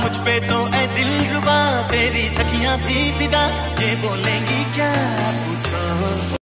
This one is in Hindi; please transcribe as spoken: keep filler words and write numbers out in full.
मुझ पे तो ऐ दिल रुबा, तेरी सखियां भी फिदा, ये बोलेंगी क्या पूछो।